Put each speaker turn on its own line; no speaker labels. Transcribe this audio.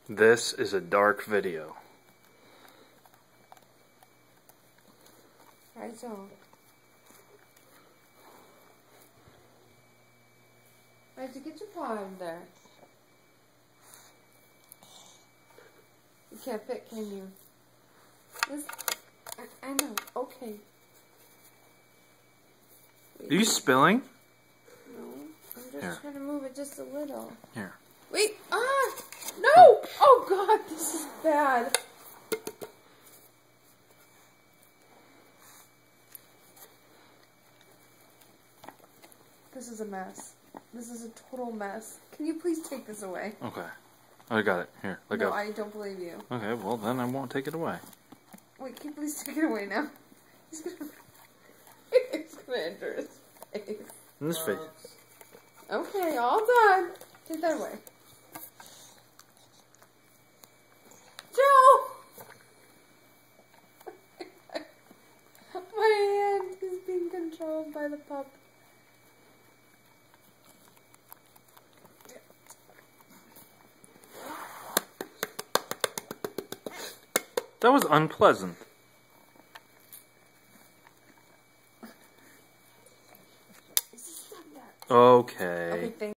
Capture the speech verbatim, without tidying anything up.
This is a dark video.
Rygel. Why'd you get your paw in there? You can't fit, can you? This, I, I know. Okay.
Are you spilling?
No, I'm just
Here.
trying to move it just a little.
Here.
Wait! Ah! No! Oh God, this is bad. This is a mess. This is a total mess. Can you please take this away?
Okay. I got it. Here, let
no,
go.
I don't believe you.
Okay, well then I won't take it away.
Wait, can you please take it away now? He's gonna, he's gonna enter his face.
In this face.
Okay, all done. Take that away. Joe! My hand is being controlled by the pup.
That was unpleasant. Okay.
Okay, thank